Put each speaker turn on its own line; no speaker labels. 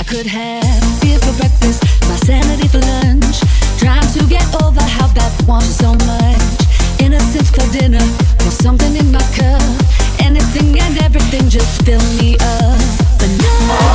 could have beer for breakfast, my sanity for lunch. Trying to get over how that wants so much. Innocence for dinner, or something in my cup. Anything and everything just fill me up. But no.